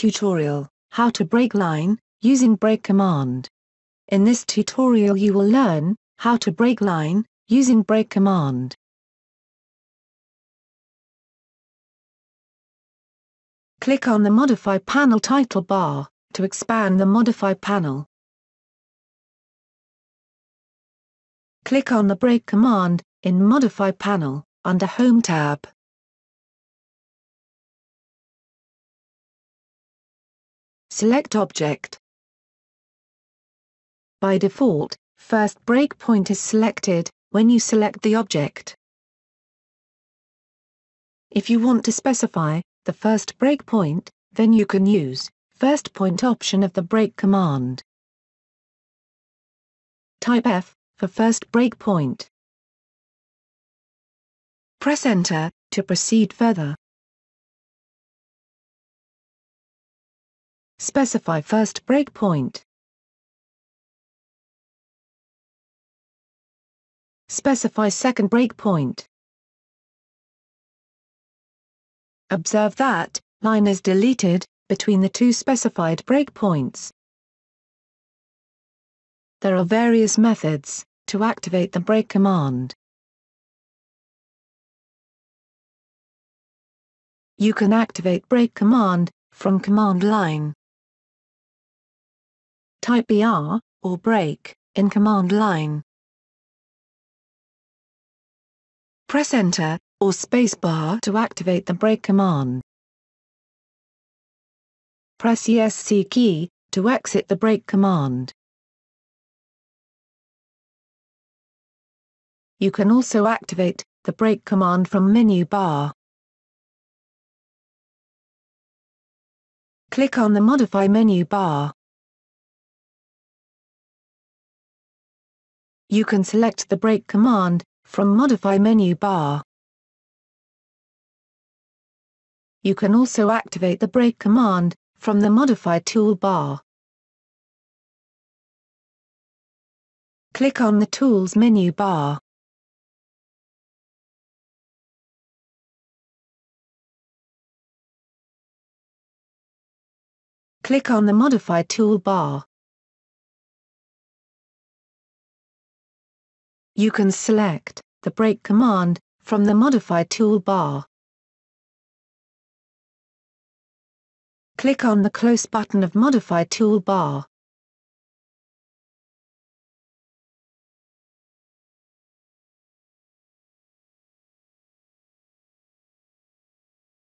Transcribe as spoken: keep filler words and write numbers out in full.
tutorial, How to break line, using break command. In this tutorial you will learn, how to break line, using break command. Click on the Modify panel title bar, to expand the Modify panel. Click on the break command, in Modify panel, under Home tab. Select Object. By default, first breakpoint is selected when you select the object. If you want to specify the first breakpoint, then you can use first point option of the break command. Type F for first breakpoint. Press Enter to proceed further. Specify first breakpoint. Specify second breakpoint. Observe that line is deleted between the two specified breakpoints. There are various methods to activate the break command. You can activate break command from command line. Type B R or break in command line. Press Enter or spacebar to activate the break command. Press E S C key to exit the break command. You can also activate the break command from menu bar. Click on the Modify menu bar. You can select the break command from Modify menu bar. You can also activate the break command from the Modify toolbar. Click on the Tools menu bar. Click on the Modify toolbar. You can select the break command from the Modify toolbar. Click on the Close button of Modify toolbar.